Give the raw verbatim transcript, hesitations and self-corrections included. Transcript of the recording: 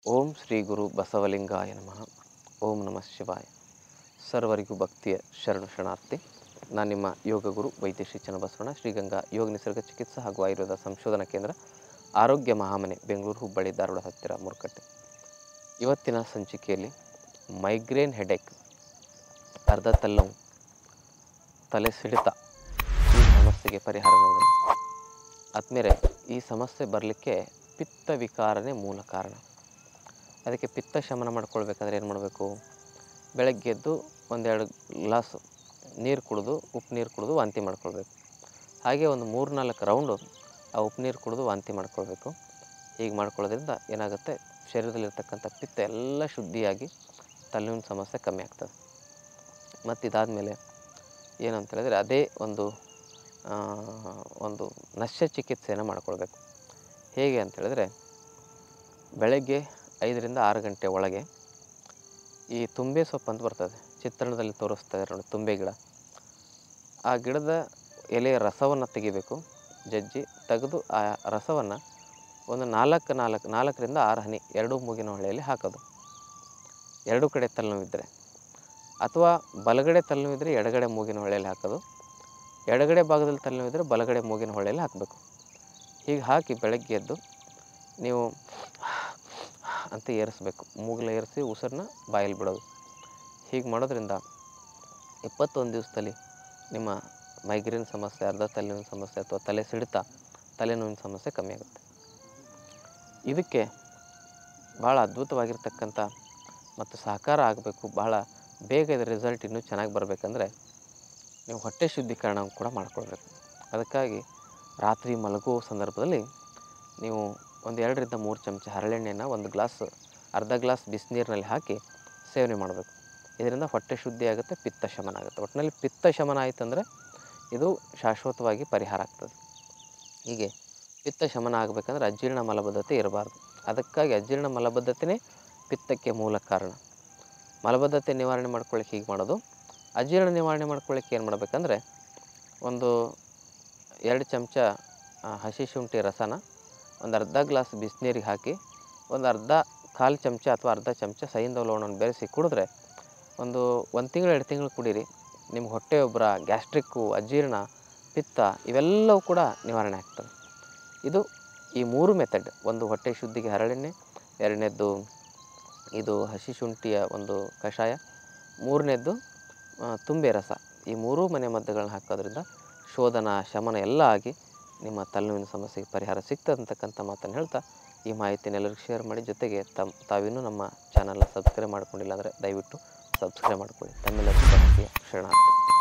ಓಂ ಶ್ರೀ ಗುರು ಬಸವಲಿಂಗಾಯ ನಮಃ. ಓಂ ನಮಃ ಶಿವಾಯ. ಸರ್ವರಿಗೂ ಭಕ್ತಿಯ ಶರಣು ಶರಣಾರ್ಥಿ. ನಾನು ನಿಮ್ಮ ಯೋಗ ಗುರು ವೈದ್ಯ ಶ್ರೀ ಚನ್ನಬಸವಣ್ಣ, ಶ್ರೀಗಂಗಾ ಯೋಗ ನಿಸರ್ಗ ಚಿಕಿತ್ಸಾ ಹಾಗೂ ಆಯುರ್ವೇದ ಸಂಶೋಧನಾ ಕೇಂದ್ರ, ಆರೋಗ್ಯ ಮಹಾಮನೆ, ಬೆಂಗಳೂರು, ಹುಬ್ಬಳ್ಳಿ, ಧಾರವಾಡ ಹತ್ತಿರ ಮೂರ್ಕಟ್ಟೆ. ಇವತ್ತಿನ ಸಂಚಿಕೆಯಲ್ಲಿ ಮೈಗ್ರೇನ್ ಹೆಡೇಕ್, ಅರ್ಧ ತಲೆನೋವು, ತಲೆ ಸಿಡಿತ, ಈ ಸಮಸ್ಯೆಗೆ ಪರಿಹಾರ ನೋಡೋಣ. ಆದ್ಮೇಲೆ ಈ ಸಮಸ್ಯೆ ಬರಲಿಕ್ಕೆ ಪಿತ್ತ ವಿಕಾರನೇ ಮೂಲ ಕಾರಣ. ಅದಕ್ಕೆ ಪಿತ್ತ ಶಮನ ಮಾಡ್ಕೊಳ್ಬೇಕಾದ್ರೆ ಏನು ಮಾಡಬೇಕು? ಬೆಳಗ್ಗೆ ಎದ್ದು ಒಂದೆರಡು ಗ್ಲಾಸು ನೀರು ಕುಡಿದು, ಉಪ್ಪು ನೀರು ಕುಡಿದು ವಾಂತಿ ಮಾಡ್ಕೊಳ್ಬೇಕು. ಹಾಗೆ ಒಂದು ಮೂರು ನಾಲ್ಕು ರೌಂಡು ಆ ಉಪ್ಪು ನೀರು ಕುಡಿದು ವಾಂತಿ ಮಾಡ್ಕೊಳ್ಬೇಕು. ಹೀಗೆ ಮಾಡ್ಕೊಳ್ಳೋದ್ರಿಂದ ಏನಾಗುತ್ತೆ, ಶರೀರದಲ್ಲಿರ್ತಕ್ಕಂಥ ಪಿತ್ತ ಎಲ್ಲ ಶುದ್ಧಿಯಾಗಿ ತಲೆನೋವಿನ ಸಮಸ್ಯೆ ಕಮ್ಮಿ ಆಗ್ತದೆ. ಮತ್ತು ಇದಾದಮೇಲೆ ಏನಂತ ಹೇಳಿದ್ರೆ, ಅದೇ ಒಂದು ಒಂದು ನಶ್ಯ ಚಿಕಿತ್ಸೆಯನ್ನು ಮಾಡ್ಕೊಳ್ಬೇಕು. ಹೇಗೆ ಅಂತೇಳಿದ್ರೆ, ಬೆಳಗ್ಗೆ ಐದರಿಂದ ಆರು ಗಂಟೆ ಒಳಗೆ ಈ ತುಂಬೆ ಸೊಪ್ಪು ಅಂತ ಬರ್ತದೆ, ಚಿತ್ರಣದಲ್ಲಿ ತೋರಿಸ್ತಾ ಇರೋ ನೋಡಿ, ತುಂಬೆ ಗಿಡ. ಆ ಗಿಡದ ಎಲೆಯ ರಸವನ್ನು ತೆಗಿಬೇಕು, ಜಜ್ಜಿ ತೆಗೆದು ಆ ರಸವನ್ನು ಒಂದು ನಾಲ್ಕು ನಾಲ್ಕು ನಾಲ್ಕರಿಂದ ಆರು ಹನಿ ಎರಡೂ ಮೂಗಿನ ಹೊಳೆಯಲ್ಲಿ ಹಾಕೋದು. ಎರಡೂ ಕಡೆ ತಲೆನೋವಿದ್ದರೆ, ಅಥವಾ ಬಲಗಡೆ ತಲೆನೋವಿದ್ದರೆ ಎಡಗಡೆ ಮೂಗಿನ ಹೊಳೆಯಲ್ಲಿ ಹಾಕೋದು, ಎಡಗಡೆ ಭಾಗದಲ್ಲಿ ತಲೆನೋವಿದ್ದರೆ ಬಲಗಡೆ ಮೂಗಿನ ಹೊಳೆಯಲ್ಲಿ ಹಾಕಬೇಕು. ಹೀಗೆ ಹಾಕಿ ಬೆಳಗ್ಗೆ ಎದ್ದು ನೀವು ಅಂತ ಏರಿಸ್ಬೇಕು. ಮೂಗಲ ಏರಿಸಿ ಉಸಿರನ್ನ ಬಾಯಲ್ಲಿ ಬಿಡೋದು. ಹೀಗೆ ಮಾಡೋದ್ರಿಂದ ಇಪ್ಪತ್ತೊಂದು ದಿವಸದಲ್ಲಿ ನಿಮ್ಮ ಮೈಗ್ರೇನ್ ಸಮಸ್ಯೆ, ಅರ್ಧ ತಲೆನೋವಿನ ಸಮಸ್ಯೆ ಅಥವಾ ತಲೆ ಸಿಡಿತ, ತಲೆನೋವಿನ ಸಮಸ್ಯೆ ಕಮ್ಮಿ ಆಗುತ್ತೆ. ಇದಕ್ಕೆ ಭಾಳ ಅದ್ಭುತವಾಗಿರ್ತಕ್ಕಂಥ ಮತ್ತು ಸಹಕಾರ ಆಗಬೇಕು, ಭಾಳ ಬೇಗ ಇದರ ರಿಸಲ್ಟ್ ಇನ್ನೂ ಚೆನ್ನಾಗಿ ಬರಬೇಕಂದ್ರೆ ನೀವು ಹೊಟ್ಟೆ ಶುದ್ಧೀಕರಣ ಕೂಡ ಮಾಡ್ಕೊಳ್ಬೇಕು. ಅದಕ್ಕಾಗಿ ರಾತ್ರಿ ಮಲಗುವ ಸಂದರ್ಭದಲ್ಲಿ ನೀವು ಒಂದು ಎರಡರಿಂದ ಮೂರು ಚಮಚ ಹರಳೆಣ್ಣೆಯನ್ನು ಒಂದು ಗ್ಲಾಸ್ ಅರ್ಧ ಗ್ಲಾಸ್ ಬಿಸಿನೀರಿನಲ್ಲಿ ಹಾಕಿ ಸೇವನೆ ಮಾಡಬೇಕು. ಇದರಿಂದ ಹೊಟ್ಟೆ ಶುದ್ಧಿ ಆಗುತ್ತೆ, ಪಿತ್ತ ಶಮನ ಆಗುತ್ತೆ. ಒಟ್ಟಿನಲ್ಲಿ ಪಿತ್ತ ಶಮನ ಆಯಿತಂದರೆ ಇದು ಶಾಶ್ವತವಾಗಿ ಪರಿಹಾರ ಆಗ್ತದೆ. ಹೀಗೆ ಪಿತ್ತ ಶಮನ ಆಗಬೇಕಂದ್ರೆ ಅಜೀರ್ಣ ಮಲಬದ್ಧತೆ ಇರಬಾರ್ದು. ಅದಕ್ಕಾಗಿ ಅಜೀರ್ಣ ಮಲಬದ್ಧತೆಯೇ ಪಿತ್ತಕ್ಕೆ ಮೂಲ ಕಾರಣ. ಮಲಬದ್ಧತೆ ನಿವಾರಣೆ ಮಾಡ್ಕೊಳ್ಳಿಕ್ಕೆ ಹೀಗೆ ಮಾಡೋದು. ಅಜೀರ್ಣ ನಿವಾರಣೆ ಮಾಡ್ಕೊಳ್ಳಿಕ್ಕೆ ಏನು ಮಾಡಬೇಕಂದ್ರೆ, ಒಂದು ಎರಡು ಚಮಚ ಹಸಿ ಶುಂಠಿ ರಸನ ಒಂದು ಅರ್ಧ ಗ್ಲಾಸ್ ಬಿಸಿನೀರಿಗೆ ಹಾಕಿ ಒಂದು ಅರ್ಧ ಕಾಲು ಚಮಚ ಅಥವಾ ಅರ್ಧ ಚಮಚ ಸೈಂಧವ ಲವಣವನ್ನು ಬೆರೆಸಿ ಕುಡಿದ್ರೆ ಒಂದು ಒಂದು ತಿಂಗಳು ಎರಡು ತಿಂಗಳು ಕುಡೀರಿ. ನಿಮ್ಗೆ ಹೊಟ್ಟೆ ಉಬ್ಬರ, ಗ್ಯಾಸ್ಟ್ರಿಕ್ಕು, ಅಜೀರ್ಣ, ಪಿತ್ತ ಇವೆಲ್ಲವೂ ಕೂಡ ನಿವಾರಣೆ ಆಗ್ತವೆ. ಇದು ಈ ಮೂರು ಮೆಥಡ್, ಒಂದು ಹೊಟ್ಟೆ ಶುದ್ಧಿಗೆ ಹರಳೆಣ್ಣೆ, ಎರಡನೇದ್ದು ಇದು ಹಸಿ ಶುಂಠಿಯ ಒಂದು ಕಷಾಯ, ಮೂರನೇದ್ದು ತುಂಬೆ ರಸ. ಈ ಮೂರೂ ಮನೆ ಮದ್ದುಗಳನ್ನ ಹಾಕೋದ್ರಿಂದ ಶೋಧನ, ಶಮನ ಎಲ್ಲ ಆಗಿ ನಿಮ್ಮ ತಲೆನೋವಿನ ಸಮಸ್ಯೆಗೆ ಪರಿಹಾರ ಸಿಗ್ತದೆ ಅಂತಕ್ಕಂಥ ಮಾತನ್ನು ಹೇಳ್ತಾ ಈ ಮಾಹಿತಿನ ಎಲ್ಲರಿಗೂ ಶೇರ್ ಮಾಡಿ. ಜೊತೆಗೆ ತಮ್ಮ ತಾವಿನ್ನೂ ನಮ್ಮ ಚಾನಲ್ನ ಸಬ್ಸ್ಕ್ರೈಬ್ ಮಾಡ್ಕೊಂಡಿಲ್ಲ ಅಂದರೆ ದಯವಿಟ್ಟು ಸಬ್ಸ್ಕ್ರೈಬ್ ಮಾಡ್ಕೊಳ್ಳಿ. ತಮ್ಮೆಲ್ಲರಿಗೂ ಭಕ್ತಿಯ ಶರಣಾರ್ಥಿ.